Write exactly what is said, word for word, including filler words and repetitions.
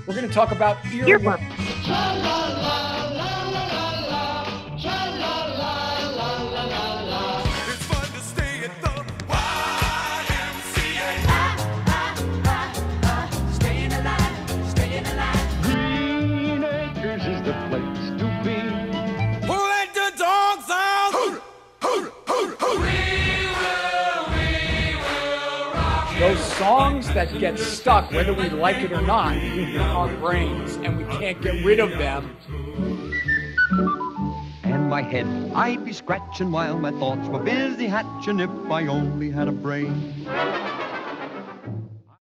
We're going to talk about earworms. It's fun to stay at the Y M C A. Staying alive, staying alive. Green Acres is the place to be. Who let the dogs out? Hoot, hoot, hoot, hoot. Those songs that get stuck, whether we like it or not, in our brains, and we can't get rid of them. And my head I'd be scratching while my thoughts were busy hatching if I only had a brain.